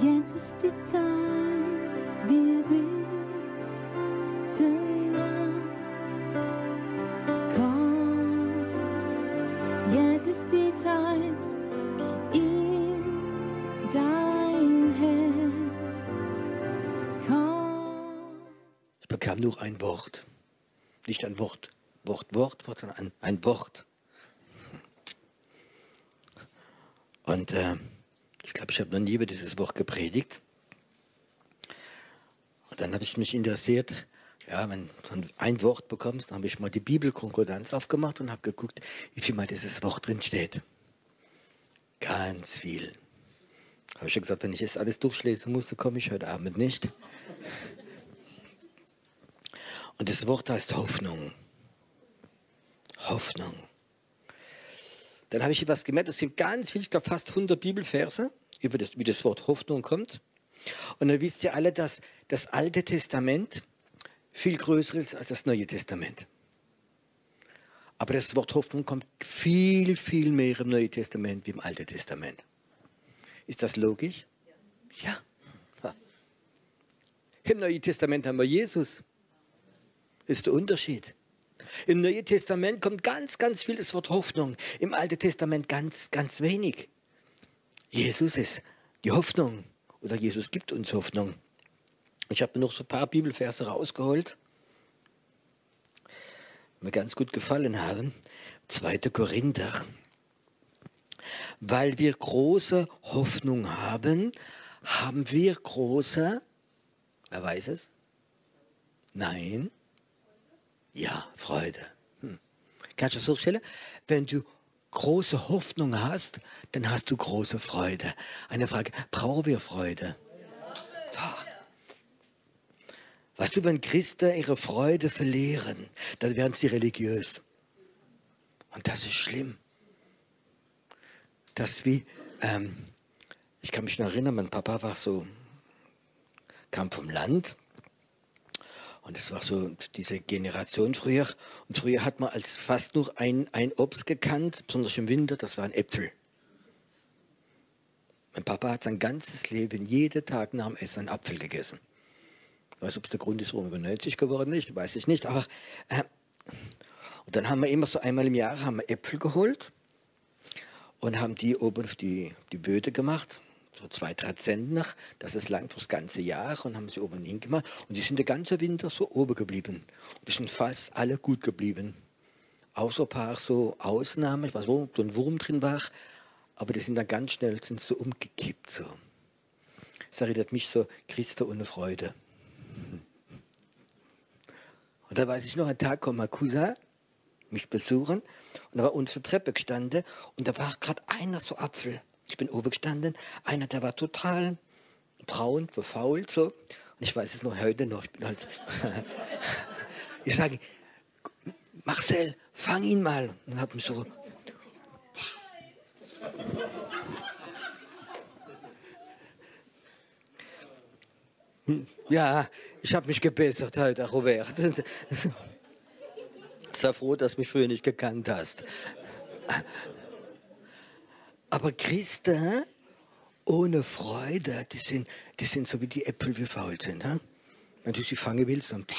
Jetzt ist die Zeit, wir beten an. Komm, jetzt ist die Zeit, gib ihm dein Herz. Komm. Ich bekam nur ein Wort. Nicht ein Wort, sondern ein Wort. Und ich glaube, ich habe noch nie über dieses Wort gepredigt. Und dann habe ich mich interessiert, ja, wenn du ein Wort bekommst, dann habe ich mal die Bibelkonkordanz aufgemacht und habe geguckt, wie viel mal dieses Wort drin steht. Ganz viel. Habe ich schon gesagt, wenn ich das alles durchlesen muss, dann komme ich heute Abend nicht. Und das Wort heißt Hoffnung. Hoffnung. Dann habe ich etwas gemerkt, es gibt ganz viel, ich glaube fast 100 Bibelverse, wie das Wort Hoffnung kommt. Und dann wisst ihr alle, dass das Alte Testament viel größer ist als das Neue Testament. Aber das Wort Hoffnung kommt viel, viel mehr im Neuen Testament wie im Alten Testament. Ist das logisch? Ja. Ja. Im Neuen Testament haben wir Jesus. Das ist der Unterschied. Im Neuen Testament kommt ganz, ganz viel das Wort Hoffnung. Im Alten Testament ganz, ganz wenig. Jesus ist die Hoffnung. Oder Jesus gibt uns Hoffnung. Ich habe mir noch so ein paar Bibelverse rausgeholt, die mir ganz gut gefallen haben. 2. Korinther. Weil wir große Hoffnung haben, haben wir große, wer weiß es? Nein. Ja, Freude. Kannst du das vorstellen? Wenn du große Hoffnung hast, dann hast du große Freude. Eine Frage, brauchen wir Freude? Ja. Weißt du, wenn Christen ihre Freude verlieren, dann werden sie religiös. Und das ist schlimm. Das wie, ich kann mich noch erinnern, mein Papa kam vom Land. Und das war so diese Generation früher. Und früher hat man als fast nur ein Obst gekannt, besonders im Winter, das waren Äpfel. Mein Papa hat sein ganzes Leben, jeden Tag nach dem Essen, einen Apfel gegessen. Ich weiß, ob es der Grund ist, warum er über 90 geworden ist, weiß ich nicht. Aber, und dann haben wir immer so einmal im Jahr haben wir Äpfel geholt und haben die oben auf die Böde gemacht. So 2, 3 Zentner, das ist lang fürs ganze Jahr und haben sie oben hingemacht. Und die sind den ganzen Winter so oben geblieben. Und die sind fast alle gut geblieben. Außer ein paar so Ausnahmen, ich weiß nicht, ob da ein Wurm drin war, aber die sind dann ganz schnell so umgekippt. So. Das erinnert mich so, Christen ohne Freude. Und da weiß ich noch, einen Tag kam mein Cousin mich besuchen und da war unter der Treppe gestanden und da war gerade einer so Apfel. Ich bin oben gestanden, einer, der war total braun, verfault so. Und ich weiß es noch heute noch, ich bin halt, ich sage, Marcel, fang ihn mal. Und dann hab mich so, ja, ich habe mich gebessert heute, Robert. Sei froh, dass du mich früher nicht gekannt hast. Aber Christen ohne Freude, die sind so wie die Äpfel, wie faul sind. He? Wenn du sie fangen willst, dann...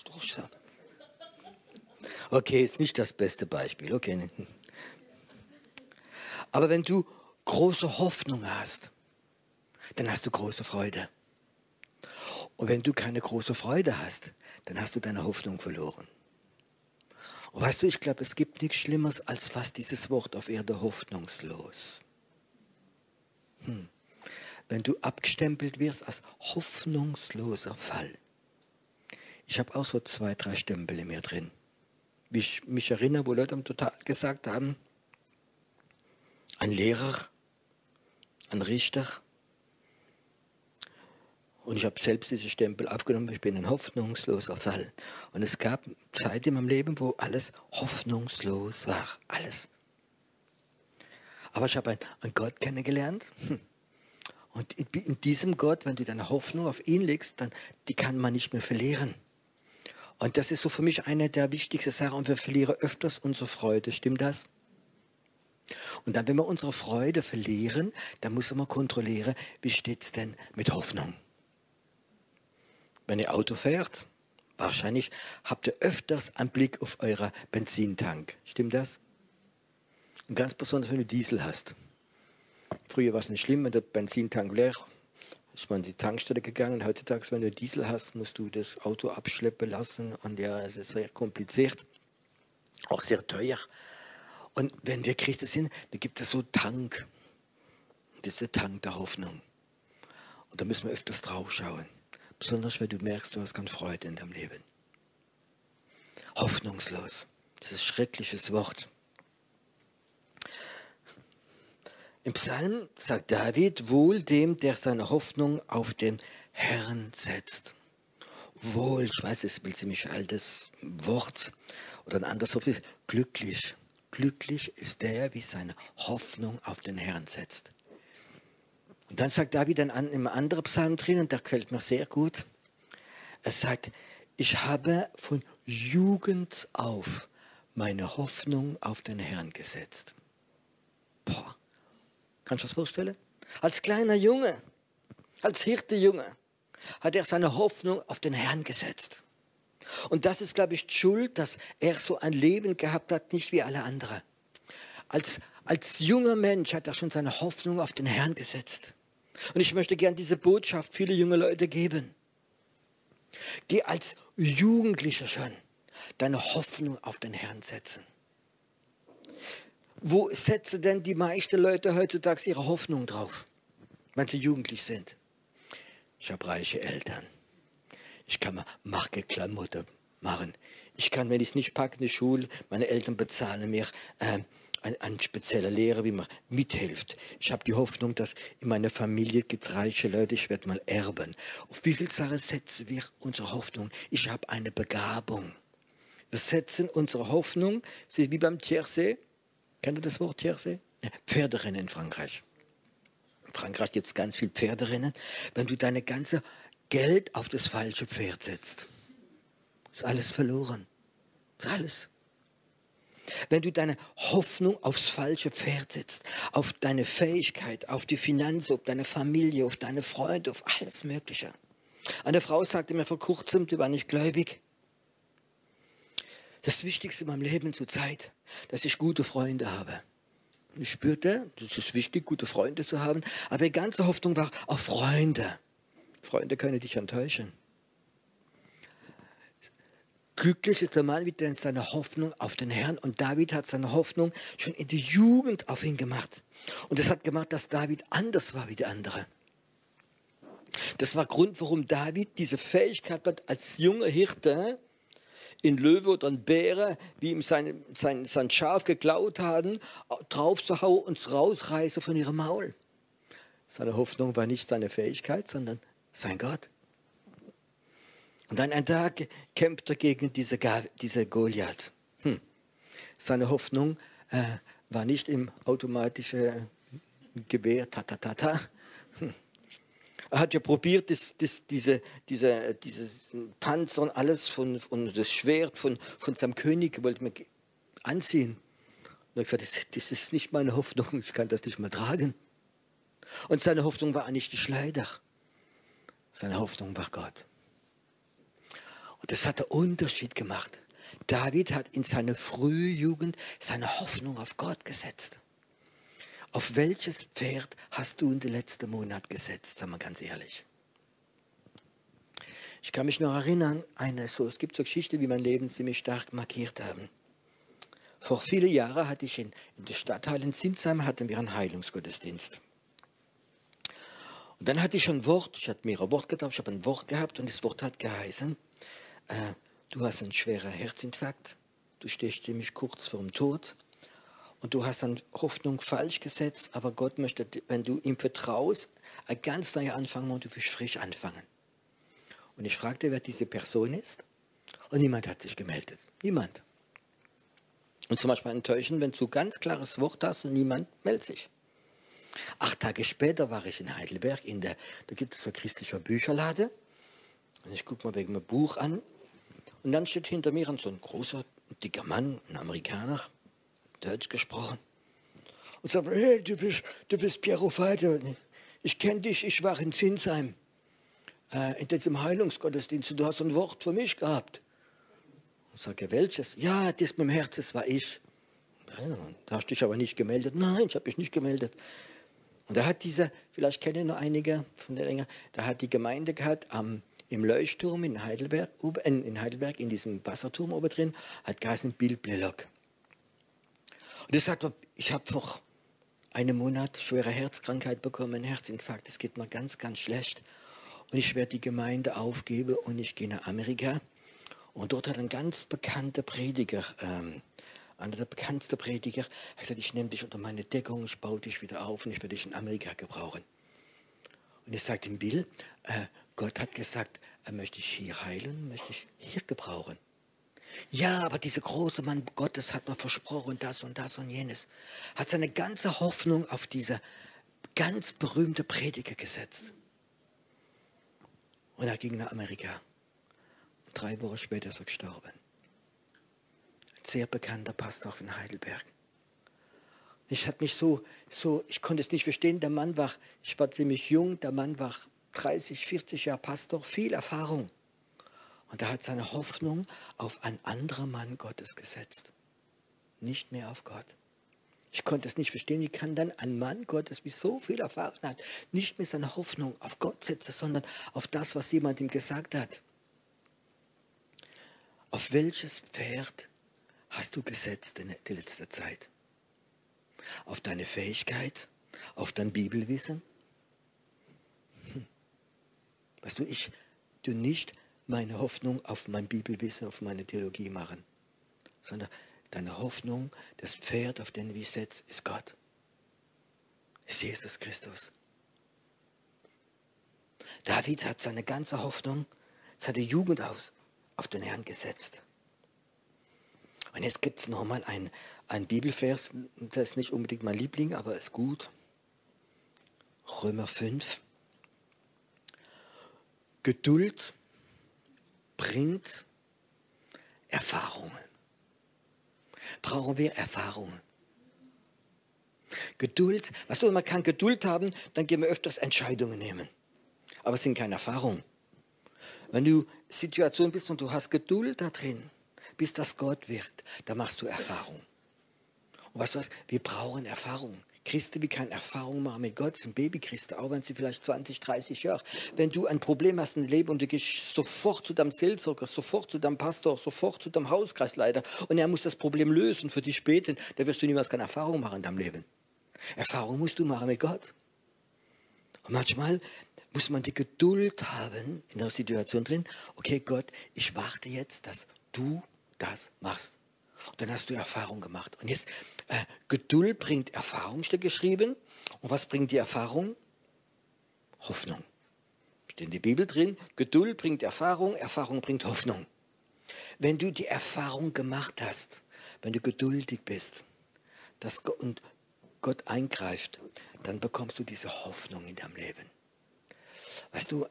Okay, ist nicht das beste Beispiel. Okay. Aber wenn du große Hoffnung hast, dann hast du große Freude. Und wenn du keine große Freude hast, dann hast du deine Hoffnung verloren. Und weißt du, ich glaube, es gibt nichts Schlimmeres als fast dieses Wort auf Erde, hoffnungslos. Wenn du abgestempelt wirst als hoffnungsloser Fall. Ich habe auch so 2, 3 Stempel in mir drin. Wie ich mich erinnere, wo Leute total gesagt haben, ein Lehrer, ein Richter. Und ich habe selbst diese Stempel aufgenommen, ich bin ein hoffnungsloser Fall. Und es gab Zeit in meinem Leben, wo alles hoffnungslos war. Alles. Aber ich habe einen Gott kennengelernt. Und in diesem Gott, wenn du deine Hoffnung auf ihn legst, dann die kann man nicht mehr verlieren. Und das ist so für mich eine der wichtigsten Sachen. Und wir verlieren öfters unsere Freude. Stimmt das? Und dann, wenn wir unsere Freude verlieren, dann müssen wir kontrollieren, wie steht es denn mit Hoffnung. Wenn ihr Auto fährt, wahrscheinlich habt ihr öfters einen Blick auf euren Benzintank. Stimmt das? Und ganz besonders, wenn du Diesel hast. Früher war es nicht schlimm, wenn der Benzintank leer ist man an die Tankstelle gegangen. Heutzutage, wenn du Diesel hast, musst du das Auto abschleppen lassen. Und ja, es ist sehr kompliziert, auch sehr teuer. Und wenn wir Christen sind, dann gibt es so Tank. Das ist der Tank der Hoffnung. Und da müssen wir öfters drauf schauen. Besonders, wenn du merkst, du hast keine Freude in deinem Leben. Hoffnungslos. Das ist ein schreckliches Wort. Im Psalm sagt David, wohl dem, der seine Hoffnung auf den Herrn setzt. Wohl, ich weiß, es ist ein ziemlich altes Wort oder ein anderes Wort ist glücklich. Glücklich ist der, wie seine Hoffnung auf den Herrn setzt. Und dann sagt David dann im anderen Psalm drin, und der gefällt mir sehr gut, er sagt, ich habe von Jugend auf meine Hoffnung auf den Herrn gesetzt. Boah. Kannst du dir das vorstellen? Als kleiner Junge, als Hirtejunge, hat er seine Hoffnung auf den Herrn gesetzt. Und das ist, glaube ich, die Schuld, dass er so ein Leben gehabt hat, nicht wie alle anderen. Als junger Mensch hat er schon seine Hoffnung auf den Herrn gesetzt. Und ich möchte gerne diese Botschaft viele junge Leute geben. Geh als Jugendlicher schon deine Hoffnung auf den Herrn setzen. Wo setzen denn die meisten Leute heutzutage ihre Hoffnung drauf, wenn sie jugendlich sind? Ich habe reiche Eltern. Ich kann mir Markenklamotten machen. Ich kann, wenn ich es nicht packe in die Schule, meine Eltern bezahlen mir einen speziellen Lehrer, wie man mithilft. Ich habe die Hoffnung, dass in meiner Familie gibt es reiche Leute, ich werde mal erben. Auf wie viele Sachen setzen wir unsere Hoffnung? Ich habe eine Begabung. Wir setzen unsere Hoffnung, sie ist wie beim Tiersee. Kennt ihr das Wort Tiersee? Ja, Pferderennen in Frankreich. In Frankreich gibt es ganz viele Pferderennen. Wenn du deine ganze Geld auf das falsche Pferd setzt, ist alles verloren. Ist alles. Wenn du deine Hoffnung aufs falsche Pferd setzt, auf deine Fähigkeit, auf die Finanzen, auf deine Familie, auf deine Freunde, auf alles Mögliche. Eine Frau sagte mir vor kurzem, die war nicht gläubig, das Wichtigste in meinem Leben zur Zeit, dass ich gute Freunde habe. Und ich spürte, das ist wichtig, gute Freunde zu haben, aber die ganze Hoffnung war auf Freunde. Freunde können dich enttäuschen. Glücklich ist der Mann, der seine Hoffnung auf den Herrn, und David hat seine Hoffnung schon in der Jugend auf ihn gemacht. Und das hat gemacht, dass David anders war wie die anderen. Das war Grund, warum David diese Fähigkeit hat, als junger Hirte in Löwe oder ein Bäre, wie ihm sein Schaf geklaut haben, drauf zu hauen und rausreißen von ihrem Maul. Seine Hoffnung war nicht seine Fähigkeit, sondern sein Gott. Und dann einen Tag kämpft er gegen diese Goliath. Seine Hoffnung war nicht im automatischen Gewehr, Er hat ja probiert, diese Panzer und alles und das Schwert von seinem König wollte man anziehen. Und er hat gesagt, das ist nicht meine Hoffnung, ich kann das nicht mal tragen. Und seine Hoffnung war nicht die Schleider. Seine Hoffnung war Gott. Und das hat den Unterschied gemacht. David hat in seiner frühen Jugend seine Hoffnung auf Gott gesetzt. Auf welches Pferd hast du in den letzten Monat gesetzt, sagen wir ganz ehrlich? Ich kann mich noch erinnern, es gibt so Geschichten, die mein Leben ziemlich stark markiert haben. Vor vielen Jahren hatte ich in der Stadthalle in Sinsheim hatten wir einen Heilungsgottesdienst. Und dann hatte ich ein Wort, ich hatte mehrere Worte gehabt, ich habe ein Wort gehabt und das Wort hat geheißen, du hast einen schweren Herzinfarkt, du stehst ziemlich kurz vor dem Tod. Und du hast dann Hoffnung falsch gesetzt, aber Gott möchte, wenn du ihm vertraust, ein ganz neuer Anfang und du willst frisch anfangen. Und ich fragte, wer diese Person ist. Und niemand hat sich gemeldet. Niemand. Und zum Beispiel enttäuschend, wenn du ein ganz klares Wort hast und niemand meldet sich. 8 Tage später war ich in Heidelberg, da gibt es so ein christlicher Bücherladen. Und ich gucke mal wegen meinem Buch an. Und dann steht hinter mir so ein großer, dicker Mann, ein Amerikaner, Deutsch gesprochen. und sagt, hey, du bist Piero Feiter. Ich kenne dich, ich war in Zinsheim, in diesem Heilungsgottesdienst, und du hast ein Wort für mich gehabt. Und sage, welches? Ja, das mit dem Herz, das war ich. Ja, da hast du dich aber nicht gemeldet. Nein, ich habe mich nicht gemeldet. Und da hat dieser, vielleicht kennen noch einige von der Länger, da hat die Gemeinde gehabt, im Leuchtturm in Heidelberg, in diesem Wasserturm oben drin, hat geheißen Bill Blalock. Und er sagt, ich habe vor einem Monat schwere Herzkrankheit bekommen, einen Herzinfarkt, es geht mir ganz, ganz schlecht. Und ich werde die Gemeinde aufgeben und ich gehe nach Amerika. Und dort hat ein ganz bekannter Prediger, einer der bekanntesten Prediger, hat gesagt, ich nehme dich unter meine Deckung, ich baue dich wieder auf und ich werde dich in Amerika gebrauchen. Und ich sagte ihm, Bill, Gott hat gesagt, er möchte dich hier heilen, möchte dich hier gebrauchen. Ja, aber dieser große Mann Gottes hat mir versprochen, das und jenes. Hat seine ganze Hoffnung auf diese ganz berühmte Prediger gesetzt. Und er ging nach Amerika. Und 3 Wochen später ist er gestorben. Ein sehr bekannter Pastor von Heidelberg. Ich hatte mich ich konnte es nicht verstehen. Ich war ziemlich jung, der Mann war 30, 40 Jahre Pastor, viel Erfahrung. Und er hat seine Hoffnung auf einen anderen Mann Gottes gesetzt. Nicht mehr auf Gott. Ich konnte es nicht verstehen, wie kann dann ein Mann Gottes, wie so viel Erfahrung hat, nicht mehr seine Hoffnung auf Gott setzen, sondern auf das, was jemand ihm gesagt hat. Auf welches Pferd hast du gesetzt in der letzten Zeit? Auf deine Fähigkeit? Auf dein Bibelwissen? Weißt du, ich tue nicht meine Hoffnung auf mein Bibelwissen, auf meine Theologie machen, sondern deine Hoffnung, das Pferd, auf den wir setzen, ist Gott. Ist Jesus Christus. David hat seine ganze Hoffnung, seine Jugend auf den Herrn gesetzt. Und jetzt gibt es nochmal ein Bibelvers, das ist nicht unbedingt mein Liebling, aber ist gut. Römer 5. Geduld bringt Erfahrungen. Brauchen wir Erfahrungen. Geduld, weißt du, man kann Geduld haben, dann gehen wir öfters Entscheidungen nehmen. Aber es sind keine Erfahrungen. Wenn du in Situation bist und du hast Geduld da drin, bis das Gott wirkt, dann machst du Erfahrung. Und weißt du was? Wir brauchen Erfahrung. Christen, die keine Erfahrung machen mit Gott, sind Babychristen, auch wenn sie vielleicht 20, 30 Jahre. Wenn du ein Problem hast im Leben und du gehst sofort zu deinem Seelsorger, sofort zu deinem Pastor, sofort zu deinem Hauskreisleiter und er muss das Problem lösen, für dich beten, dann wirst du niemals keine Erfahrung machen in deinem Leben. Erfahrung musst du machen mit Gott. Und manchmal muss man die Geduld haben in der Situation drin, okay Gott, ich warte jetzt, dass du das machst. Und dann hast du Erfahrung gemacht. Und jetzt, Geduld bringt Erfahrung, steht geschrieben. Und was bringt die Erfahrung? Hoffnung. Steht in der Bibel drin, Geduld bringt Erfahrung, Erfahrung bringt Hoffnung. Wenn du die Erfahrung gemacht hast, wenn du geduldig bist, und Gott eingreift, dann bekommst du diese Hoffnung in deinem Leben. Weißt du,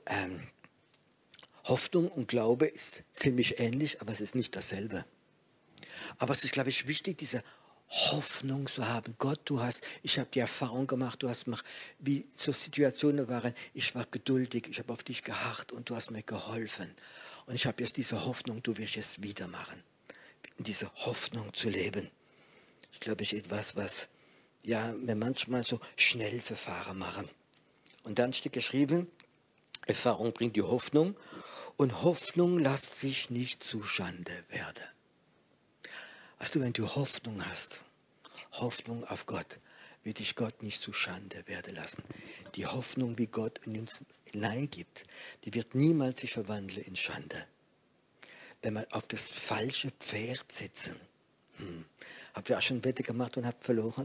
Hoffnung und Glaube ist ziemlich ähnlich, aber es ist nicht dasselbe. Aber es ist, glaube ich, wichtig, diese Hoffnung zu haben. Gott, ich habe die Erfahrung gemacht, du hast mir, wie so Situationen waren, ich war geduldig, ich habe auf dich geharrt und du hast mir geholfen. Und ich habe jetzt diese Hoffnung, du wirst es wieder machen. In diese Hoffnung zu leben. Ich glaube, ich etwas, was wir manchmal so schnell Verfahren machen. Und dann steht geschrieben, Erfahrung bringt die Hoffnung und Hoffnung lässt sich nicht zu Schande werden. Weißt du, wenn du Hoffnung hast, Hoffnung auf Gott, wird dich Gott nicht zu Schande werden lassen. Die Hoffnung, wie Gott in uns hineingibt, die wird niemals sich verwandeln in Schande. Wenn man auf das falsche Pferd sitzen. Habt ihr auch schon Wette gemacht und habt verloren?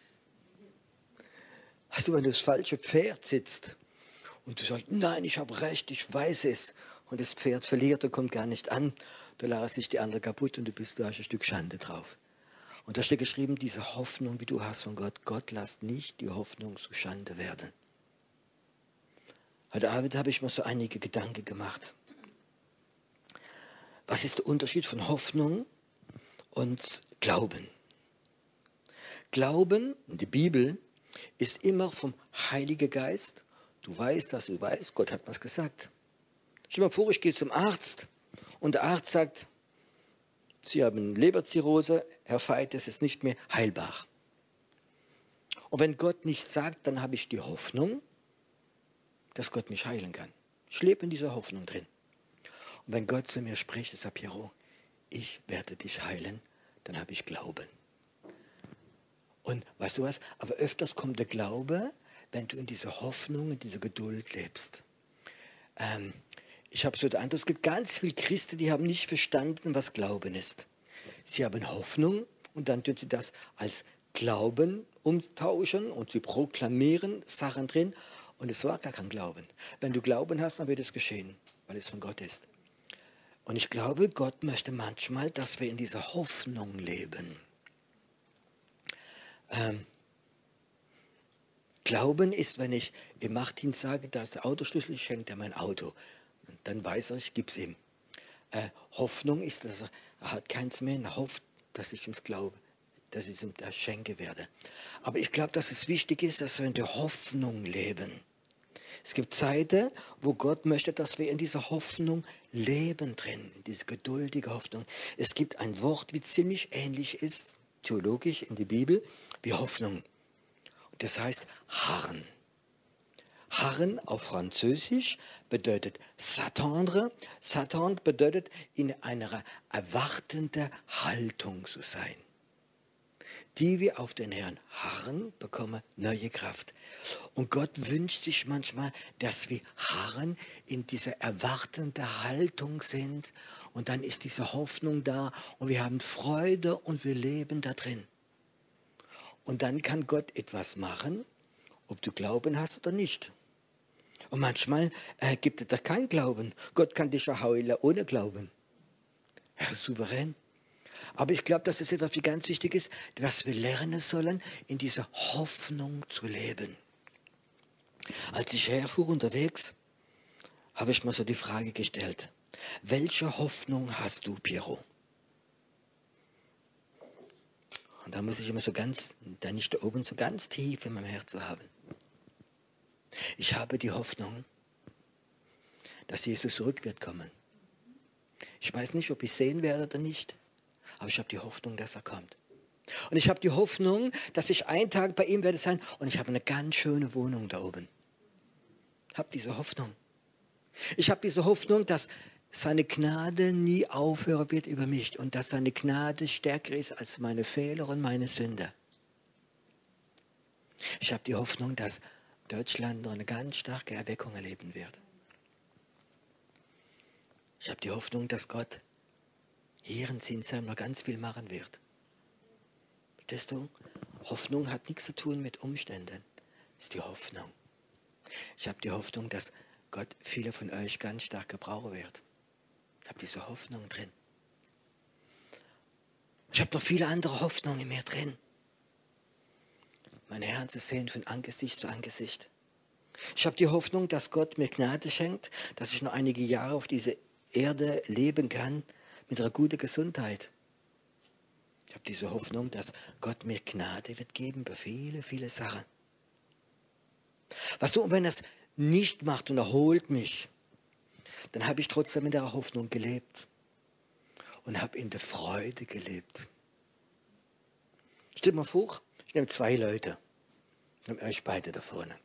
Hast du, wenn du das falsche Pferd sitzt und du sagst, nein, ich habe recht, ich weiß es, und das Pferd verliert und kommt gar nicht an, da lachen sich die anderen kaputt und du hast ein Stück Schande drauf. Und da steht geschrieben, diese Hoffnung, wie du hast von Gott, Gott lässt nicht die Hoffnung zu Schande werden. Heute Abend habe ich mir so einige Gedanken gemacht. Was ist der Unterschied von Hoffnung und Glauben? Glauben, die Bibel, ist immer vom Heiligen Geist. Du weißt, dass du weißt, Gott hat was gesagt. Stell dir mal vor, ich gehe zum Arzt und der Arzt sagt, Sie haben Leberzirrhose, Herr Veit, das ist nicht mehr heilbar. Und wenn Gott nichts sagt, dann habe ich die Hoffnung, dass Gott mich heilen kann. Ich lebe in dieser Hoffnung drin. Und wenn Gott zu mir spricht, sagt Piero, ich werde dich heilen, dann habe ich Glauben. Und weißt du was? Aber öfters kommt der Glaube, wenn du in dieser Hoffnung, in dieser Geduld lebst. Ich habe so den Eindruck, es gibt ganz viele Christen, die haben nicht verstanden, was Glauben ist. Sie haben Hoffnung und dann tun sie das als Glauben umtauschen und sie proklamieren Sachen drin und es war gar kein Glauben. Wenn du Glauben hast, dann wird es geschehen, weil es von Gott ist. Und ich glaube, Gott möchte manchmal, dass wir in dieser Hoffnung leben. Glauben ist, wenn ich im Nachtdienst sage, da ist der Autoschlüssel, ich schenke dir mein Auto. Dann weiß er, ich gebe es ihm. Hoffnung ist, dass er hat keins mehr, er hofft, dass ich ihm glaube, dass ich ihm das schenke werde. Aber ich glaube, dass es wichtig ist, dass wir in der Hoffnung leben. Es gibt Zeiten, wo Gott möchte, dass wir in dieser Hoffnung leben drin, in dieser geduldige Hoffnung. Es gibt ein Wort, wie ziemlich ähnlich ist, theologisch in der Bibel, wie Hoffnung. Und das heißt harren. Harren auf Französisch bedeutet s'attendre. S'attendre bedeutet, in einer erwartenden Haltung zu sein. Die wir auf den Herrn harren, bekommen neue Kraft. Und Gott wünscht sich manchmal, dass wir harren, in dieser erwartenden Haltung sind. Und dann ist diese Hoffnung da und wir haben Freude und wir leben da drin. Und dann kann Gott etwas machen, ob du Glauben hast oder nicht. Und manchmal gibt es da keinen Glauben. Gott kann dich ja heilen ohne Glauben. Er ist souverän. Aber ich glaube, dass es etwas wie ganz wichtig ist, dass wir lernen sollen, in dieser Hoffnung zu leben. Als ich herfuhr unterwegs, habe ich mir so die Frage gestellt, welche Hoffnung hast du, Piero? Und da muss ich immer so ganz, da nicht da oben, so ganz tief in meinem Herzen haben. Ich habe die Hoffnung, dass Jesus zurück wird kommen. Ich weiß nicht, ob ich sehen werde oder nicht, aber ich habe die Hoffnung, dass er kommt. Und ich habe die Hoffnung, dass ich einen Tag bei ihm werde sein und ich habe eine ganz schöne Wohnung da oben. Ich habe diese Hoffnung. Ich habe diese Hoffnung, dass seine Gnade nie aufhören wird über mich und dass seine Gnade stärker ist als meine Fehler und meine Sünde. Ich habe die Hoffnung, dass Deutschland noch eine ganz starke Erweckung erleben wird. Ich habe die Hoffnung, dass Gott hier in Sinsheim noch ganz viel machen wird. Verstehst du? Hoffnung hat nichts zu tun mit Umständen. Das ist die Hoffnung. Ich habe die Hoffnung, dass Gott viele von euch ganz stark gebrauchen wird. Ich habe diese Hoffnung drin. Ich habe noch viele andere Hoffnungen in mir drin. Meine Herren zu sehen von Angesicht zu Angesicht. Ich habe die Hoffnung, dass Gott mir Gnade schenkt, dass ich noch einige Jahre auf dieser Erde leben kann mit einer guten Gesundheit. Ich habe diese Hoffnung, dass Gott mir Gnade wird geben für viele, viele Sachen. Weißt du, und wenn er es nicht macht und er holt mich, dann habe ich trotzdem in der Hoffnung gelebt und habe in der Freude gelebt. Stell dir mal vor, ich nehme 2 Leute, ich nehme euch beide da vorne.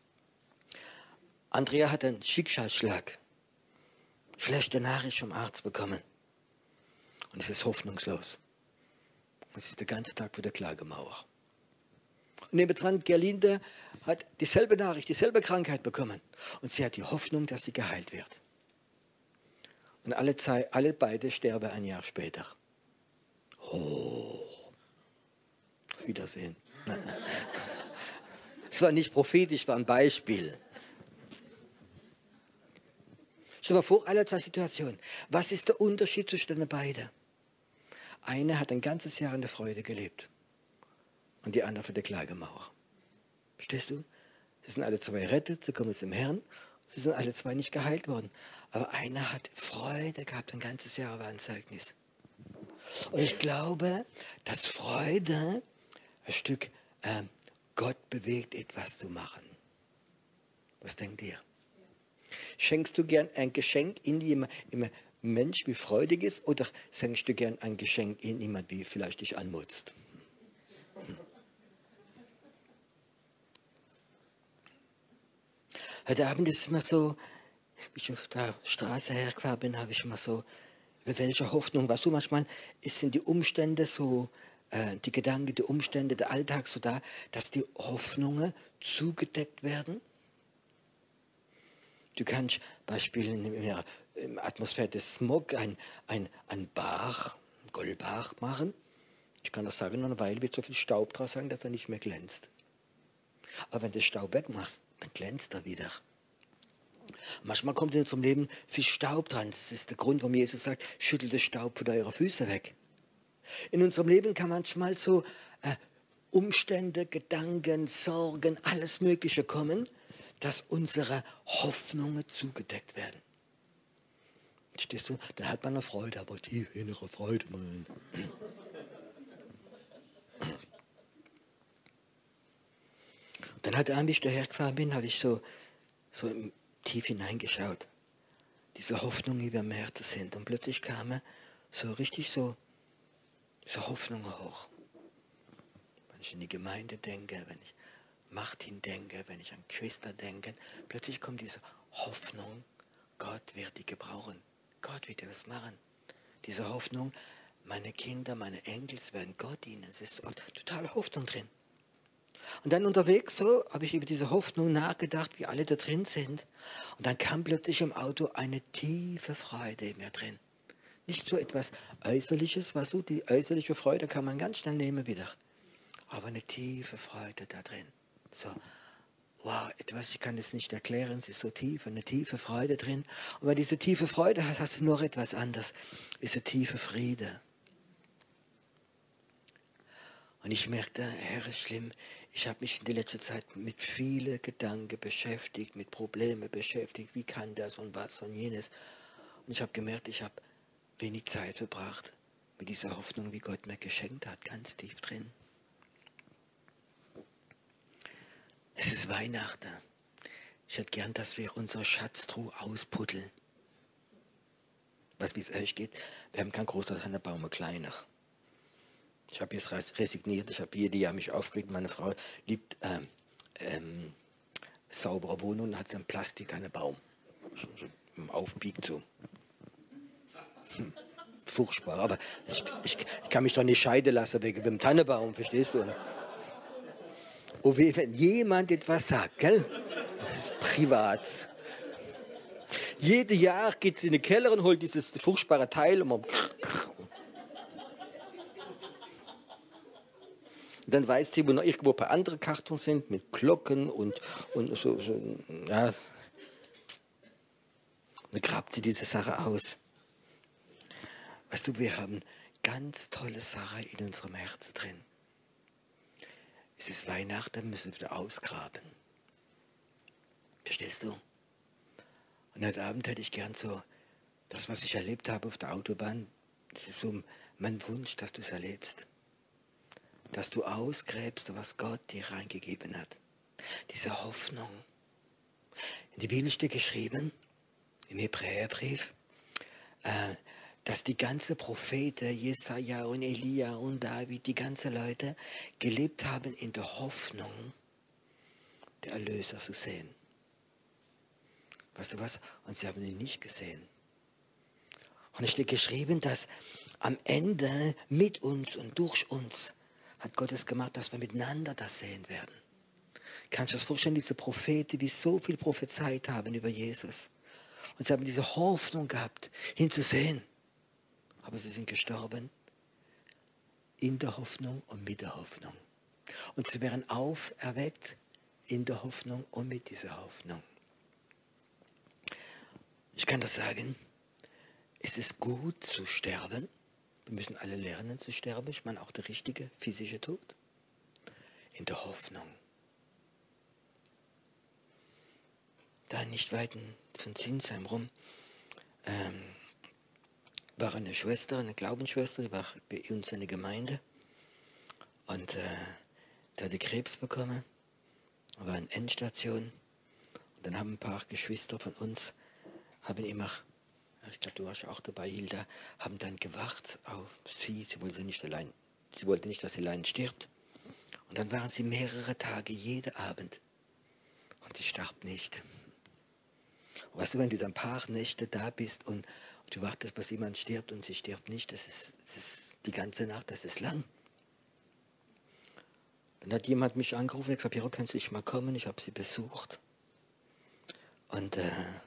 Andrea hat einen Schicksalsschlag, schlechte Nachricht vom Arzt bekommen und es ist hoffnungslos. Es ist den ganzen Tag vor der Klagemauer. Und nebendran, Gerlinde hat dieselbe Nachricht, dieselbe Krankheit bekommen. Und sie hat die Hoffnung, dass sie geheilt wird. Und alle beide sterben ein Jahr später. Oh, auf Wiedersehen. Es war nicht prophetisch, war ein Beispiel. Stell dir mal vor, alle 2 Situationen. Was ist der Unterschied zwischen den beiden? Eine hat ein ganzes Jahr in der Freude gelebt. Und die andere für die Klagemauer. Verstehst du? Sie sind alle 2 errettet, sie kommen zum Herrn. Sie sind alle 2 nicht geheilt worden. Aber einer hat Freude gehabt, ein ganzes Jahr war ein Zeugnis. Und ich glaube, dass Freude ein Stück Gott bewegt, etwas zu machen. Was denkt ihr? Schenkst du gern ein Geschenk in jemand Mensch, wie freudig ist, oder schenkst du gern ein Geschenk in jemand, wie vielleicht dich anmutzt? Heute Abend ist es immer so, wie ich auf der Straße hergefahren bin, habe ich immer so, welche Hoffnung, weißt du, manchmal sind die Umstände so, die Gedanken, die Umstände, der Alltag so da, dass die Hoffnungen zugedeckt werden. Du kannst beispielsweise in der Atmosphäre des Smog ein Bach, ein Goldbach machen. Ich kann das sagen, nach einer Weile wird so viel Staub draus sein, dass er nicht mehr glänzt. Aber wenn du Staub wegmachst, dann glänzt er wieder. Manchmal kommt in unserem Leben viel Staub dran. Das ist der Grund, warum Jesus sagt, schüttelt den Staub von euren Füßen weg. In unserem Leben kann manchmal so Umstände, Gedanken, Sorgen, alles Mögliche kommen, dass unsere Hoffnungen zugedeckt werden. Verstehst du? Dann hat man eine Freude, aber tiefe innere Freude. Dann hat er, wie ich dahergefahren bin, habe ich so tief hineingeschaut. Diese Hoffnungen, die wir im Herzen sind. Und plötzlich kamen so richtig so Hoffnungen hoch. Wenn ich in die Gemeinde denke, wenn ich Martin denke, wenn ich an Geschwister denke, plötzlich kommt diese Hoffnung, Gott wird die gebrauchen. Gott wird etwas machen. Diese Hoffnung, meine Kinder, meine Enkel werden Gott dienen. Es ist total Hoffnung drin. Und dann unterwegs so habe ich über diese Hoffnung nachgedacht, wie alle da drin sind. Und dann kam plötzlich im Auto eine tiefe Freude in mir drin. Nicht so etwas Äußerliches, weißt du, die äußerliche Freude kann man ganz schnell nehmen wieder. Aber eine tiefe Freude da drin. So, wow, etwas, ich kann es nicht erklären, es ist so tief, eine tiefe Freude drin. Und wenn diese tiefe Freude hast, hast du noch etwas anderes, diese tiefe Friede. Und ich merkte, Herr, ist schlimm, ich habe mich in der letzten Zeit mit vielen Gedanken beschäftigt, mit Problemen beschäftigt, wie kann das und was und jenes. Und ich habe gemerkt, ich habe wenig Zeit verbracht mit dieser Hoffnung, wie Gott mir geschenkt hat, ganz tief drin. Es ist Weihnachten. Ich hätte gern, dass wir unsere Schatztruhe auspuddeln. Was wie es euch geht, wir haben kein großes Hannebaum, ein kleiner. Ich habe jetzt resigniert, ich habe jedes Jahr mich aufgeregt. Meine Frau liebt saubere Wohnungen und hat so einen Plastik, einen Baum. Aufbiegt so. Furchtbar, aber ich kann mich doch nicht scheiden lassen wegen dem Tannenbaum, verstehst du? Oh weh, wenn jemand etwas sagt, gell? Das ist privat. Jedes Jahr geht sie in den Keller und holt dieses furchtbare Teil und man dann weiß sie, wo noch irgendwo ein paar andere Kartons sind mit Glocken und so ja. Dann grabt sie diese Sache aus. Weißt du, wir haben ganz tolle Sachen in unserem Herzen drin. Es ist Weihnachten, müssen wir wieder ausgraben. Verstehst du? Und heute Abend hätte ich gern so, das, was ich erlebt habe auf der Autobahn, das ist so mein Wunsch, dass du es erlebst. Dass du ausgräbst, was Gott dir reingegeben hat. Diese Hoffnung. In der Bibel steht geschrieben, im Hebräerbrief, dass die ganzen Propheten, Jesaja und Elia und David, die ganzen Leute gelebt haben in der Hoffnung, der Erlöser zu sehen. Weißt du was? Und sie haben ihn nicht gesehen. Und es steht geschrieben, dass am Ende mit uns und durch uns hat Gott es gemacht, dass wir miteinander das sehen werden. Kannst du dir das vorstellen, diese Propheten, die so viel prophezeit haben über Jesus. Und sie haben diese Hoffnung gehabt, hinzusehen. Aber sie sind gestorben in der Hoffnung und mit der Hoffnung. Und sie werden auferweckt in der Hoffnung und mit dieser Hoffnung. Ich kann das sagen, es ist gut zu sterben. Wir müssen alle lernen zu sterben. Ich meine auch der richtige physische Tod. In der Hoffnung. Da nicht weit von Zinsheim rum war eine Schwester, eine Glaubensschwester, die war bei uns in der Gemeinde. Und Der hatte Krebs bekommen, war in Endstation. Und dann haben ein paar Geschwister von uns, haben immer, ich glaube, du warst auch dabei, Hilda, haben dann gewacht auf sie. Sie wollte nicht, dass sie allein stirbt. Und dann waren sie mehrere Tage, jeden Abend. Und sie starb nicht. Und weißt du, wenn du dann ein paar Nächte da bist und du wartest, bis jemand stirbt und sie stirbt nicht, das ist die ganze Nacht, das ist lang. Dann hat jemand mich angerufen und gesagt, Piero, kannst du nicht mal kommen? Ich habe sie besucht. Und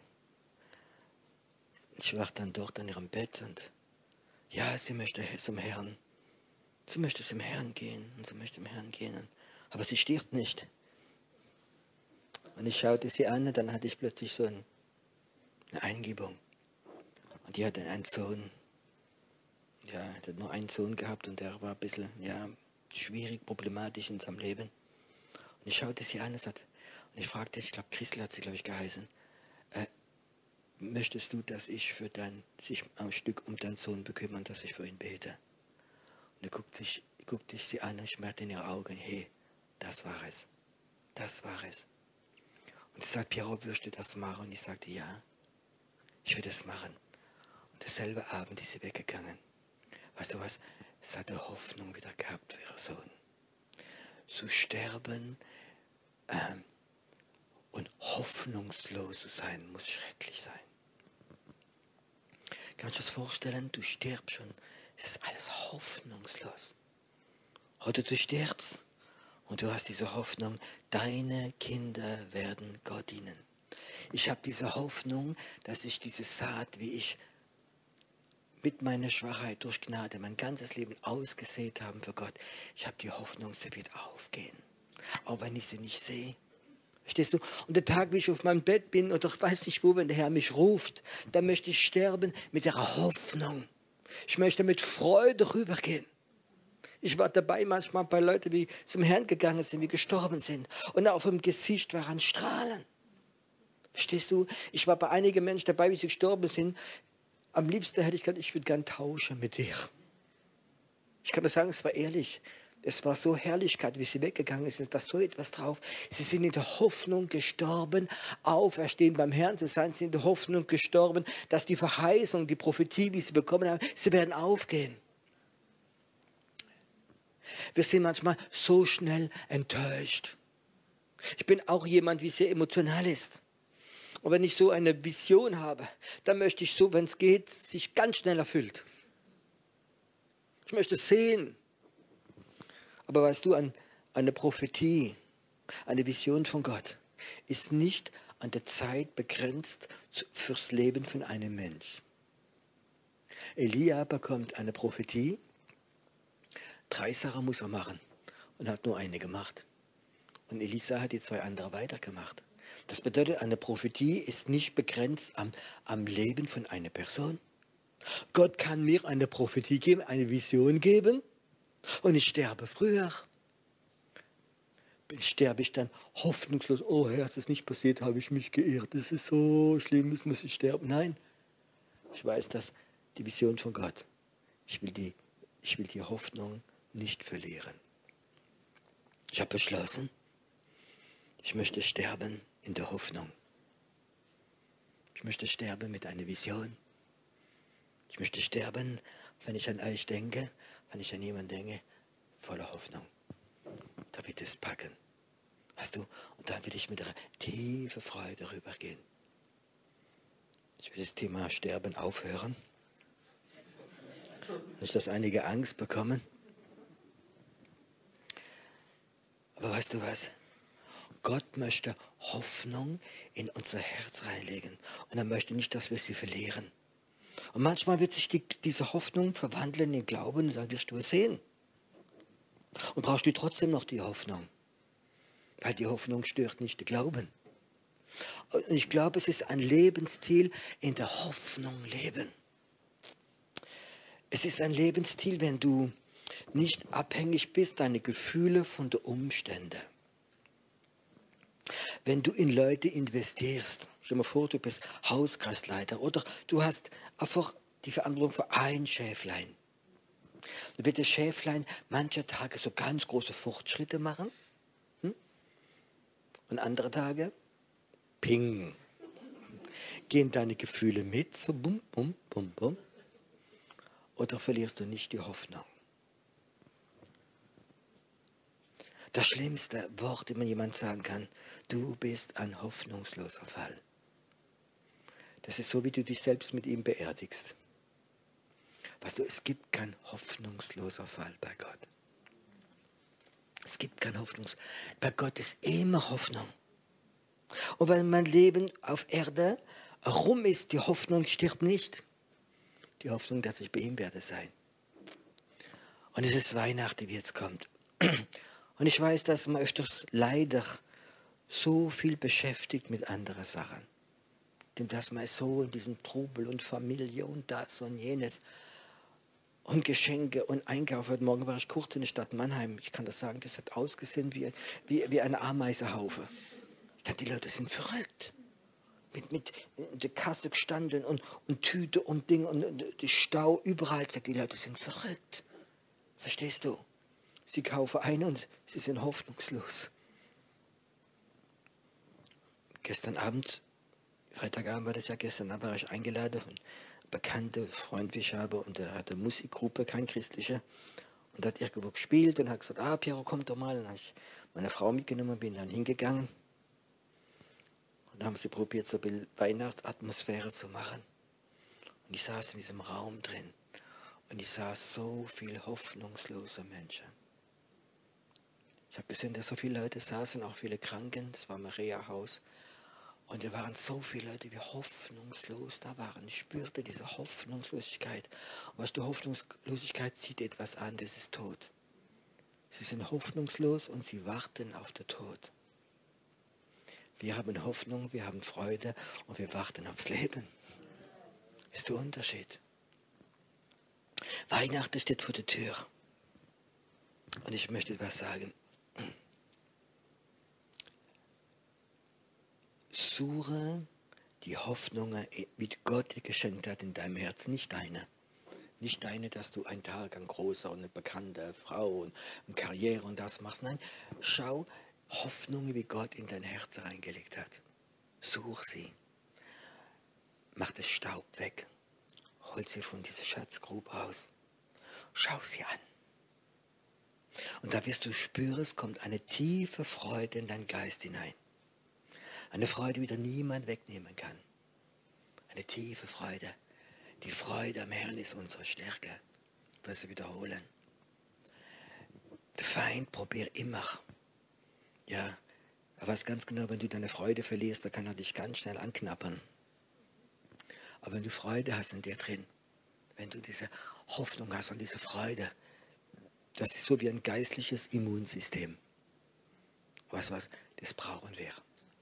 ich war dann dort an ihrem Bett und ja, sie möchte zum Herrn. Sie möchte zum Herrn gehen und sie möchte zum Herrn gehen. Aber sie stirbt nicht. Und ich schaute sie an und dann hatte ich plötzlich so eine Eingebung. Und die hatte einen Sohn. Ja, er hat nur einen Sohn gehabt und der war ein bisschen, ja, schwierig, problematisch in seinem Leben. Und ich schaute sie an und ich fragte, ich glaube, Christel hat sie, glaube ich, geheißen, möchtest du, dass ich sich ein Stück um deinen Sohn bekümmern, dass ich für ihn bete? Und er guckte ich sie an und ich merkte in ihren Augen, hey, das war es. Das war es. Und sie sagt, Piero, wirst du das machen? Und ich sagte, ja, ich will das machen. Und dasselbe Abend ist sie weggegangen. Weißt du was? Es hatte Hoffnung wieder gehabt für ihren Sohn. Zu sterben und hoffnungslos zu sein, muss schrecklich sein. Kannst du dir das vorstellen? Du stirbst schon, es ist alles hoffnungslos. Oder du stirbst und du hast diese Hoffnung, deine Kinder werden Gott dienen. Ich habe diese Hoffnung, dass ich diese Saat, wie ich mit meiner Schwachheit durch Gnade mein ganzes Leben ausgesät habe für Gott, ich habe die Hoffnung, sie wird aufgehen. Auch wenn ich sie nicht sehe. Verstehst du? Und der Tag, wie ich auf meinem Bett bin oder ich weiß nicht wo, wenn der Herr mich ruft, dann möchte ich sterben mit der Hoffnung. Ich möchte mit Freude rübergehen. Ich war dabei manchmal bei Leuten, die zum Herrn gegangen sind, die gestorben sind. Und auf dem Gesicht waren Strahlen. Verstehst du? Ich war bei einigen Menschen dabei, wie sie gestorben sind. Am liebsten hätte ich gesagt, ich würde gern tauschen mit dir. Ich kann das sagen, es war ehrlich. Es war so Herrlichkeit, wie sie weggegangen sind, da so etwas drauf. Sie sind in der Hoffnung gestorben, auferstehen beim Herrn zu sein. Sie sind in der Hoffnung gestorben, dass die Verheißung, die Prophetie, die sie bekommen haben, sie werden aufgehen. Wir sind manchmal so schnell enttäuscht. Ich bin auch jemand, wie sehr emotional ist. Und wenn ich so eine Vision habe, dann möchte ich so, wenn es geht, sich ganz schnell erfüllt. Ich möchte sehen. Aber weißt du, eine Prophetie, eine Vision von Gott ist nicht an der Zeit begrenzt fürs Leben von einem Mensch. Elia bekommt eine Prophetie, 3 Sachen muss er machen und hat nur eine gemacht. Und Elisa hat die 2 andere weitergemacht. Das bedeutet, eine Prophetie ist nicht begrenzt am Leben von einer Person. Gott kann mir eine Prophetie geben, eine Vision geben und ich sterbe früher. Sterbe ich dann hoffnungslos, oh Herr, es ist nicht passiert, habe ich mich geirrt, es ist so schlimm, es muss ich sterben. Nein, ich weiß, dass die Vision von Gott, ich will die Hoffnung nicht verlieren. Ich habe beschlossen, ich möchte sterben in der Hoffnung. Ich möchte sterben mit einer Vision. Ich möchte sterben, wenn ich an euch denke, wenn ich an jemanden denke, voller Hoffnung. Da wird es packen. Weißt du? Und dann will ich mit einer tiefen Freude rübergehen. Ich will das Thema Sterben aufhören. Nicht, dass einige Angst bekommen. Aber weißt du was? Gott möchte Hoffnung in unser Herz reinlegen. Und er möchte nicht, dass wir sie verlieren. Und manchmal wird sich diese Hoffnung verwandeln in Glauben und dann wirst du es sehen. Und brauchst du trotzdem noch die Hoffnung. Weil die Hoffnung stört nicht den Glauben. Und ich glaube, es ist ein Lebensstil, in der Hoffnung leben. Es ist ein Lebensstil, wenn du nicht abhängig bist, deine Gefühle von den Umständen. Wenn du in Leute investierst, stell dir mal vor, du bist Hauskreisleiter oder du hast einfach die Verantwortung für ein Schäflein. Da wird das Schäflein manche Tage so ganz große Fortschritte machen und andere Tage, ping, gehen deine Gefühle mit, so bum, bum, bum, bum, oder verlierst du nicht die Hoffnung. Das schlimmste Wort, das man jemand sagen kann, du bist ein hoffnungsloser Fall. Das ist so, wie du dich selbst mit ihm beerdigst. Weißt du, es gibt keinen hoffnungsloser Fall bei Gott. Es gibt keinen Hoffnungsloser. Bei Gott ist immer Hoffnung. Und wenn mein Leben auf Erde rum ist, die Hoffnung stirbt nicht. Die Hoffnung, dass ich bei ihm werde sein. Und es ist Weihnachten, wie jetzt kommt. Und ich weiß, dass man öfters leider so viel beschäftigt mit anderen Sachen. Denn dass man ist so in diesem Trubel und Familie und das und jenes und Geschenke und Einkauf. Heute Morgen war ich kurz in der Stadt Mannheim. Ich kann das sagen, das hat ausgesehen wie ein Ameisenhaufen. Ich dachte, die Leute sind verrückt. Mit der Kasse gestanden und Tüte und Ding und die Stau überall. Ich dachte, die Leute sind verrückt. Verstehst du? Sie kaufen ein und sie sind hoffnungslos. Gestern Abend, Freitagabend war das ja gestern, da war ich eingeladen von bekannte Freund, wie ich habe, und er hatte eine Musikgruppe, kein christliche, und hat irgendwo gespielt und hat gesagt, Piero, komm doch mal. Und dann habe ich meine Frau mitgenommen und bin dann hingegangen. Und dann haben sie probiert, so eine Weihnachtsatmosphäre zu machen. Und ich saß in diesem Raum drin und ich sah so viele hoffnungslose Menschen. Ich habe gesehen, dass so viele Leute saßen, auch viele Kranken, es war ein Maria-Haus. Und da waren so viele Leute, die hoffnungslos da waren. Ich spürte diese Hoffnungslosigkeit. Und weißt du, Hoffnungslosigkeit zieht etwas an, das ist Tod. Sie sind hoffnungslos und sie warten auf den Tod. Wir haben Hoffnung, wir haben Freude und wir warten aufs Leben. Das ist der Unterschied. Weihnachten steht vor der Tür. Und ich möchte etwas sagen. Suche die Hoffnungen, wie Gott dir geschenkt hat in deinem Herzen, nicht deine. Nicht deine, dass du einen Tag ein großer und eine bekannte Frau und eine Karriere und das machst. Nein, schau Hoffnungen, wie Gott in dein Herz reingelegt hat. Such sie. Mach das Staub weg. Hol sie von dieser Schatzgrube raus. Schau sie an. Und da wirst du spüren, es kommt eine tiefe Freude in deinen Geist hinein. Eine Freude, die dir niemand wegnehmen kann. Eine tiefe Freude. Die Freude am Herrn ist unsere Stärke. Ich will sie wiederholen. Der Feind probiert immer. Ja, er weiß ganz genau, wenn du deine Freude verlierst, dann kann er dich ganz schnell anknappern. Aber wenn du Freude hast in dir drin, wenn du diese Hoffnung hast und diese Freude, das ist so wie ein geistliches Immunsystem. Weißt du was? Das brauchen wir.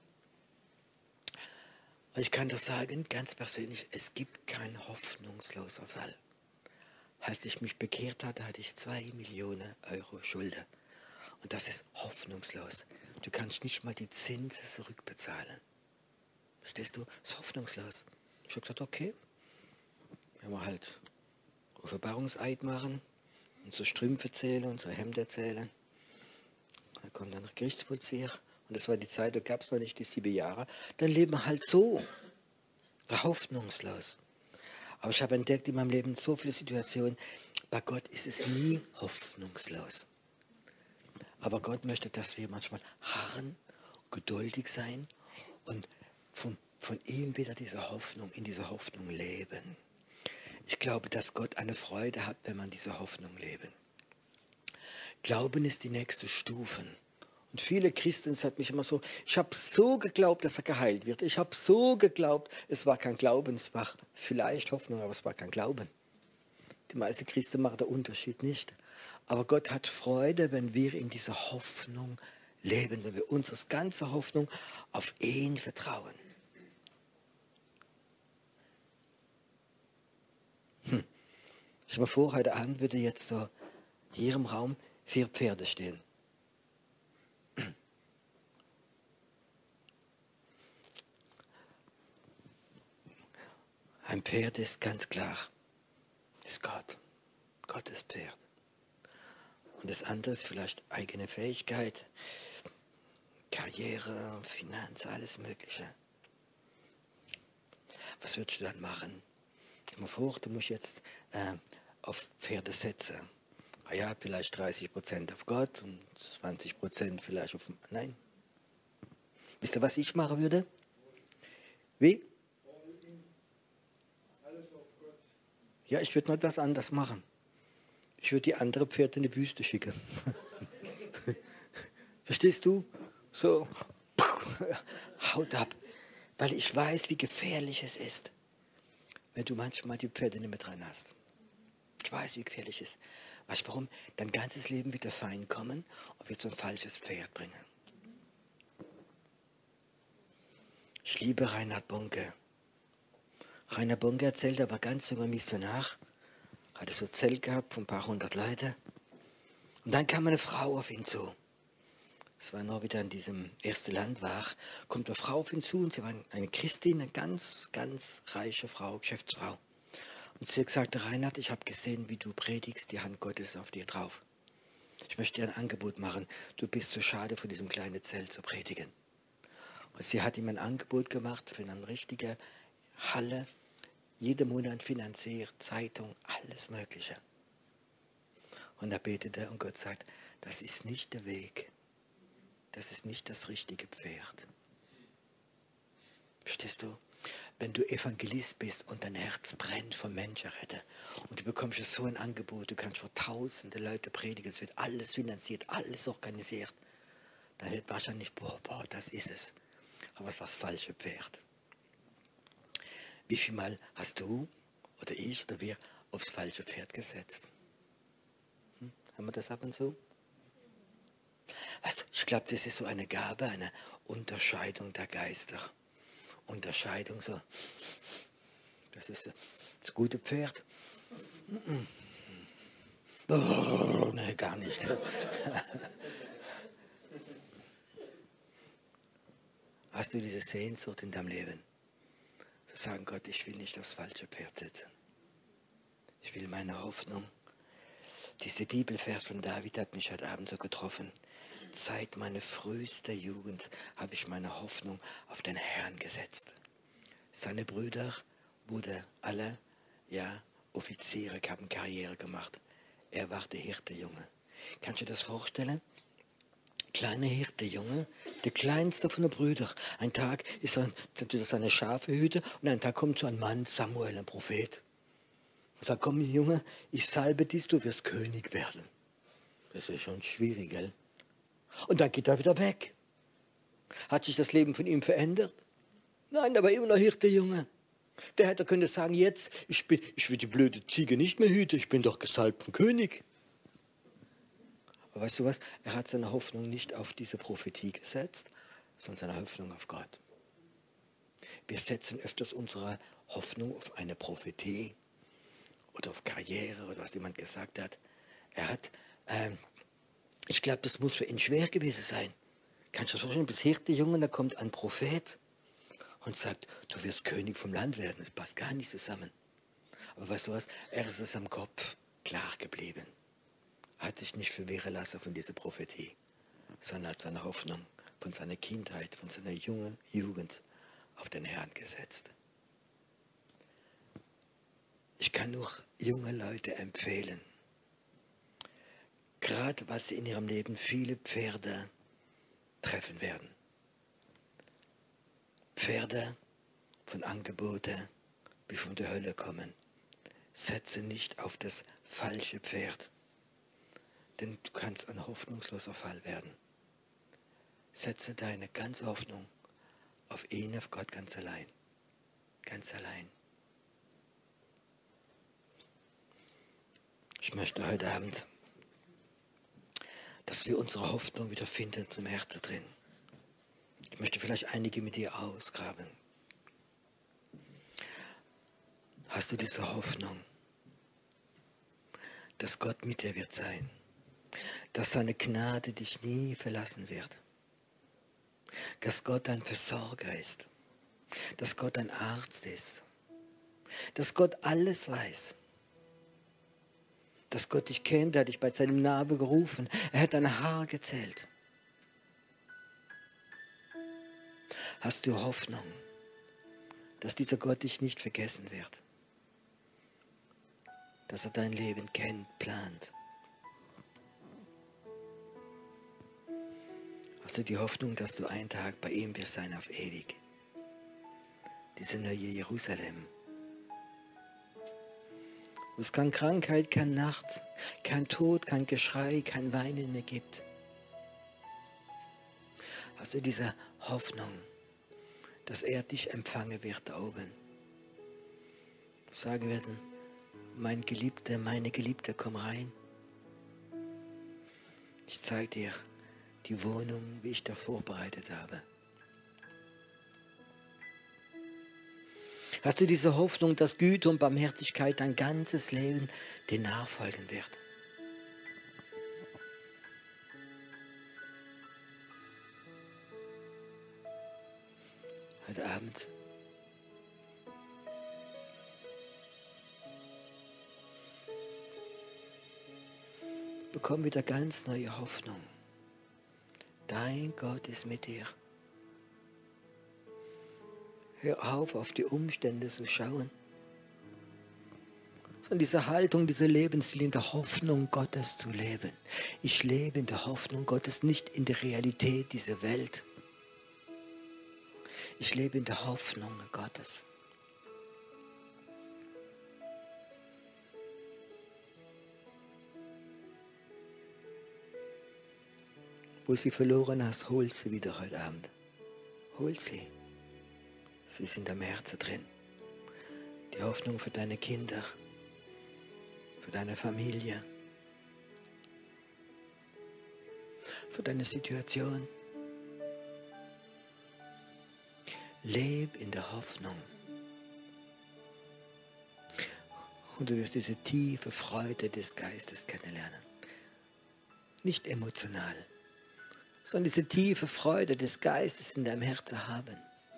Und ich kann das sagen, ganz persönlich, es gibt keinen hoffnungslosen Fall. Als ich mich bekehrt hatte, hatte ich 2 Millionen Euro Schulden. Und das ist hoffnungslos. Du kannst nicht mal die Zinsen zurückbezahlen. Verstehst du? Das ist hoffnungslos. Ich habe gesagt, okay, wenn wir halt Offenbarungseid machen, unsere Strümpfe zählen, unsere Hemden zählen. Da kommt dann der Gerichtsvollzieher. Und das war die Zeit, da gab es noch nicht die 7 Jahre. Dann leben wir halt so. War hoffnungslos. Aber ich habe entdeckt in meinem Leben so viele Situationen, bei Gott ist es nie hoffnungslos. Aber Gott möchte, dass wir manchmal harren, geduldig sein und von ihm wieder in dieser Hoffnung leben. Ich glaube, dass Gott eine Freude hat, wenn man diese Hoffnung leben. Glauben ist die nächste Stufe. Und viele Christen sagen mich immer so, ich habe so geglaubt, dass er geheilt wird. Ich habe so geglaubt, es war kein Glauben, es war vielleicht Hoffnung, aber es war kein Glauben. Die meisten Christen machen den Unterschied nicht. Aber Gott hat Freude, wenn wir in dieser Hoffnung leben, wenn wir unsere ganze Hoffnung auf ihn vertrauen. Ich stelle mir vor, heute Abend würde jetzt so hier im Raum 4 Pferde stehen. Ein Pferd ist ganz klar, ist Gott. Gottes Pferd. Und das andere ist vielleicht eigene Fähigkeit, Karriere, Finanz, alles Mögliche. Was würdest du dann machen? Stell dir mal vor, du musst jetzt auf Pferde setzen. Ah ja, vielleicht 30% auf Gott und 20% vielleicht auf... Nein. Wisst ihr, was ich machen würde? Wie? Ja, ich würde noch etwas anderes machen. Ich würde die andere Pferde in die Wüste schicken. Verstehst du? So, haut ab. Weil ich weiß, wie gefährlich es ist, wenn du manchmal die Pferde nicht mehr dran hast. Ich weiß, wie gefährlich es ist. Weißt du warum? Dein ganzes Leben wird der Feind kommen und wird so ein falsches Pferd bringen. Ich liebe Reinhard Bonke. Reinhard Bonke erzählt, er war ganz junger Missionar, hatte so ein Zelt gehabt von ein paar hundert Leuten. Und dann kam eine Frau auf ihn zu. Es war noch wieder in diesem ersten Land war, kommt eine Frau auf ihn zu und sie war eine Christin, eine ganz, ganz reiche Frau, Geschäftsfrau. Und sie hat gesagt, Reinhard, ich habe gesehen, wie du predigst, die Hand Gottes ist auf dir drauf. Ich möchte dir ein Angebot machen, du bist so schade, von diesem kleinen Zelt zu predigen. Und sie hat ihm ein Angebot gemacht für eine richtige Halle, jeden Monat finanziert, Zeitung, alles Mögliche. Und er betete und Gott sagt, das ist nicht der Weg. Das ist nicht das richtige Pferd. Verstehst du? Wenn du Evangelist bist und dein Herz brennt von Menschenretten und du bekommst so ein Angebot, du kannst vor tausende Leute predigen, es wird alles finanziert, alles organisiert, dann wird wahrscheinlich, boah, das ist es. Aber es war das falsche Pferd. Wie viel Mal hast du oder ich oder wir aufs falsche Pferd gesetzt? Haben wir das ab und zu? Weißt du, ich glaube, das ist so eine Gabe, eine Unterscheidung der Geister. Unterscheidung so. Das ist das gute Pferd. Oh, nee, gar nicht. Hast du diese Sehnsucht in deinem Leben? Zu sagen, Gott, ich will nicht aufs falsche Pferd sitzen. Ich will meine Hoffnung. Diese Bibelvers von David hat mich heute Abend so getroffen. Seit meiner frühesten Jugend habe ich meine Hoffnung auf den Herrn gesetzt. Seine Brüder wurden alle Offiziere, haben Karriere gemacht. Er war der Hirtejunge. Kannst du dir das vorstellen? Kleiner Hirtejunge, der kleinste von den Brüdern. Ein Tag ist er seine Schafe hüte und ein Tag kommt so ein Mann, Samuel, ein Prophet. Und sagt, komm Junge, ich salbe dich, du wirst König werden. Das ist schon schwierig, gell? Und dann geht er wieder weg. Hat sich das Leben von ihm verändert? Nein, er war immer noch Hirtejunge. Der hätte können sagen, jetzt, ich will die blöde Ziege nicht mehr hüten, ich bin doch gesalbt vom König. Aber weißt du was? Er hat seine Hoffnung nicht auf diese Prophetie gesetzt, sondern seine Hoffnung auf Gott. Wir setzen öfters unsere Hoffnung auf eine Prophetie oder auf Karriere oder was jemand gesagt hat. Ich glaube, das muss für ihn schwer gewesen sein. Kannst du dir das vorstellen, bis Hirtejunge, da kommt ein Prophet und sagt, du wirst König vom Land werden. Das passt gar nicht zusammen. Aber weißt du was? Er ist es am Kopf klar geblieben. Er hat sich nicht verwirren lassen von dieser Prophetie, sondern hat seine Hoffnung von seiner Kindheit, von seiner jungen Jugend auf den Herrn gesetzt. Ich kann nur junge Leute empfehlen, gerade weil sie in ihrem Leben viele Pferde treffen werden. Pferde von Angeboten, die von der Hölle kommen. Setze nicht auf das falsche Pferd, denn du kannst ein hoffnungsloser Fall werden. Setze deine ganze Hoffnung auf ihn, auf Gott ganz allein. Ganz allein. Ich möchte heute Abend, dass wir unsere Hoffnung wieder finden zum Herzen drin. Ich möchte vielleicht einige mit dir ausgraben. Hast du diese Hoffnung, dass Gott mit dir wird sein? Dass seine Gnade dich nie verlassen wird? Dass Gott ein Versorger ist? Dass Gott ein Arzt ist? Dass Gott alles weiß? dass Gott dich kennt, er hat dich bei seinem Namen gerufen, er hat dein Haar gezählt. Hast du Hoffnung, dass dieser Gott dich nicht vergessen wird? Dass er dein Leben kennt, plant? Hast du die Hoffnung, dass du einen Tag bei ihm wirst sein auf ewig? Diese neue Jerusalem. Wo es keine Krankheit, keine Nacht, kein Tod, kein Geschrei, kein Weinen mehr gibt. Hast du diese Hoffnung, dass er dich empfangen wird da oben? Sagen werden, mein Geliebter, meine Geliebte, komm rein. Ich zeige dir die Wohnung, wie ich da vorbereitet habe. Hast du diese Hoffnung, dass Güte und Barmherzigkeit dein ganzes Leben dir nachfolgen wird? Heute Abend bekomm wieder ganz neue Hoffnung. Dein Gott ist mit dir. Hör auf die Umstände zu schauen. Sondern diese Haltung, diese Lebensstil in der Hoffnung Gottes zu leben. Ich lebe in der Hoffnung Gottes, nicht in der Realität dieser Welt. Ich lebe in der Hoffnung Gottes. Wo sie verloren hast, hol sie wieder heute Abend. Hol sie. Sie sind am Herzen drin. Die Hoffnung für deine Kinder, für deine Familie, für deine Situation. Leb in der Hoffnung. Und du wirst diese tiefe Freude des Geistes kennenlernen. Nicht emotional, sondern diese tiefe Freude des Geistes in deinem Herzen haben.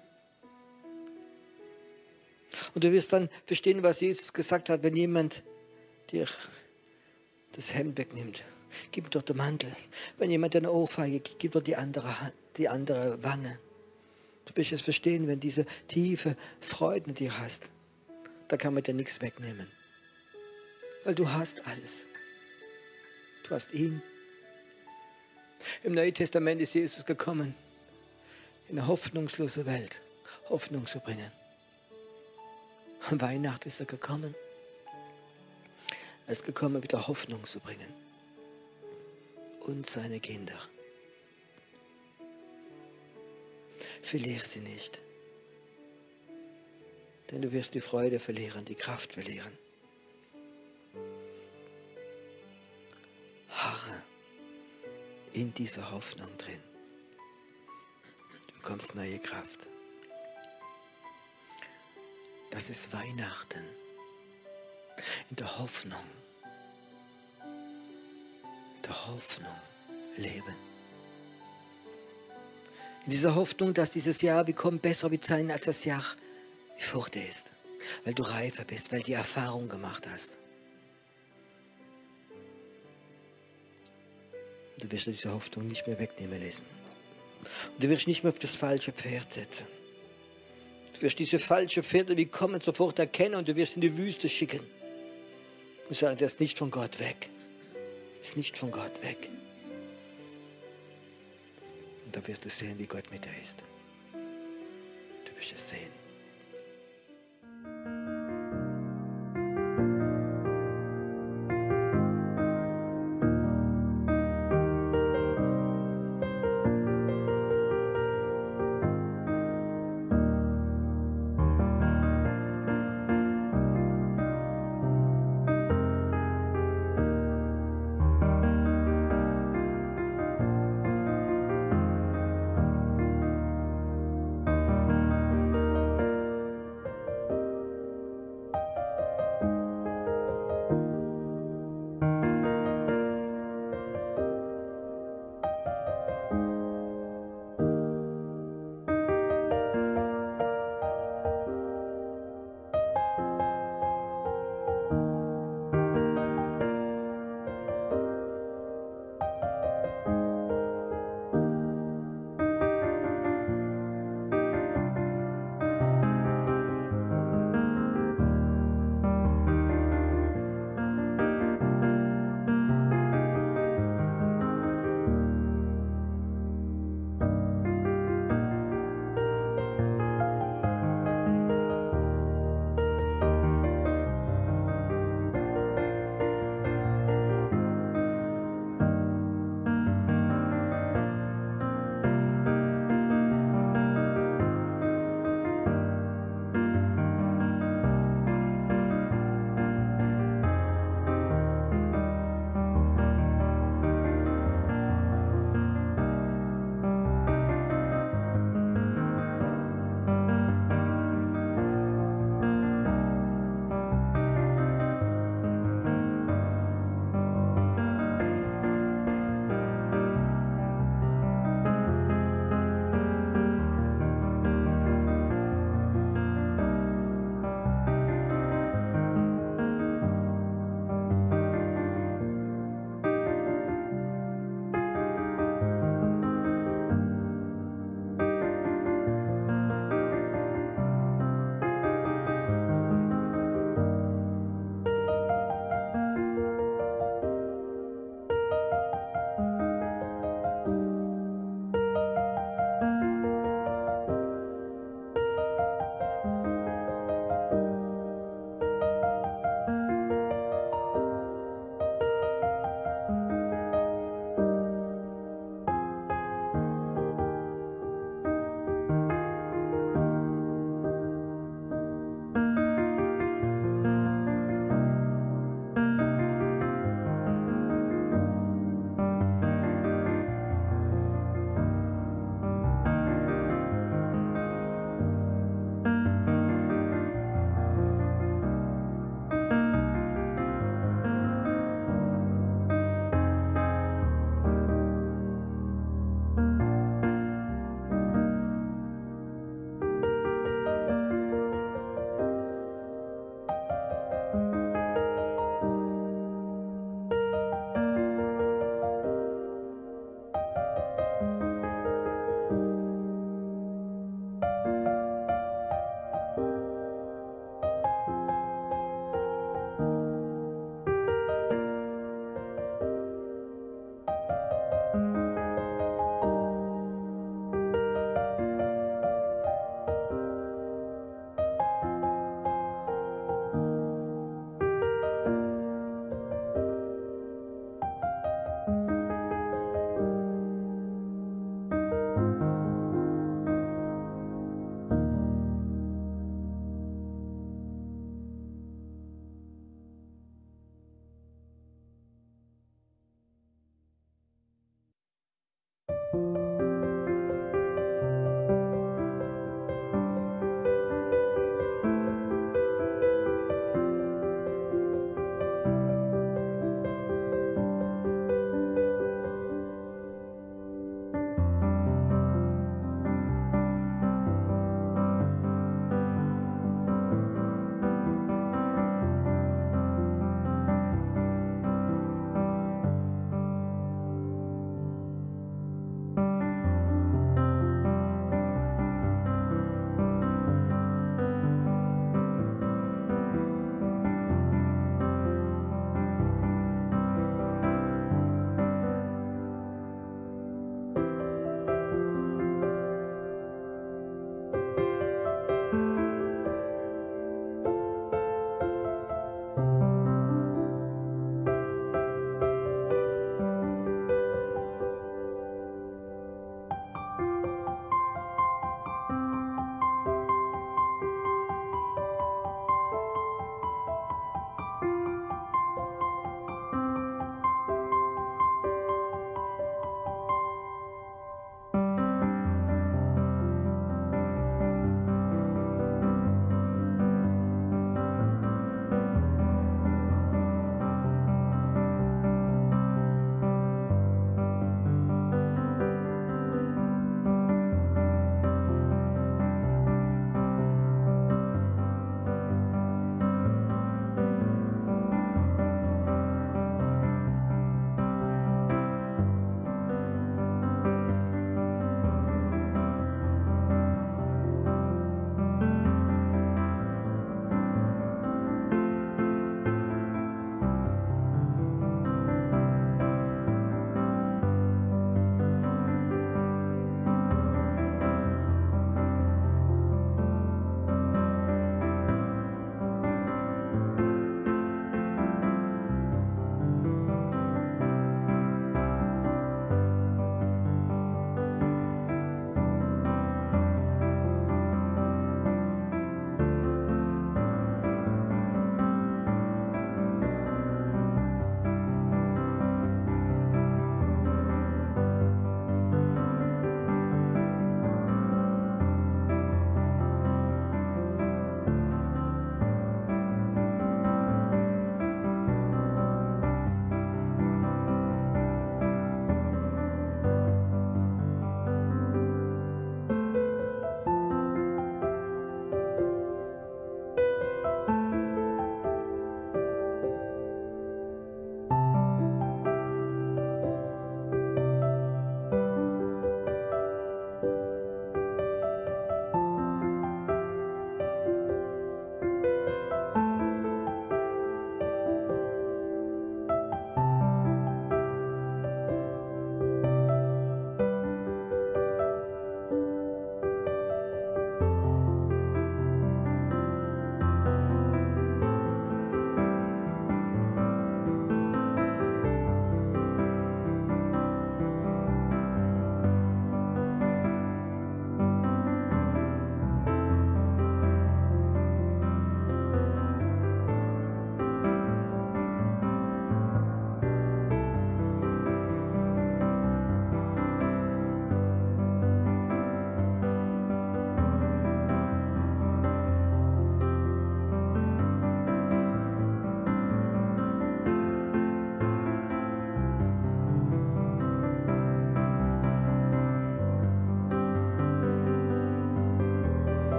Und du wirst dann verstehen, was Jesus gesagt hat, wenn jemand dir das Hemd wegnimmt, gib ihm doch den Mantel. Wenn jemand eine Ohrfeige gibt, gib doch die andere Wange. Du wirst es verstehen, wenn diese tiefe Freude in dir hast, da kann man dir nichts wegnehmen. Weil du hast alles. Du hast ihn. Im Neuen Testament ist Jesus gekommen, in eine hoffnungslose Welt Hoffnung zu bringen. An Weihnachten ist er gekommen. Er ist gekommen, wieder Hoffnung zu bringen. Und seine Kinder. Verlier sie nicht. Denn du wirst die Freude verlieren, die Kraft verlieren. Harre in dieser Hoffnung drin. Du bekommst neue Kraft. Das ist Weihnachten. In der Hoffnung. In der Hoffnung leben. In dieser Hoffnung, dass dieses Jahr bekommt besser wird sein als das Jahr bevor dir ist. Weil du reifer bist, weil du die Erfahrung gemacht hast. Du wirst diese Hoffnung nicht mehr wegnehmen lassen. Und du wirst nicht mehr auf das falsche Pferd setzen. Du wirst diese falschen Pferde wie kommen sofort erkennen und du wirst in die Wüste schicken. Und sagen, das ist nicht von Gott weg. Das ist nicht von Gott weg. Und dann wirst du sehen, wie Gott mit dir ist. Du wirst es sehen.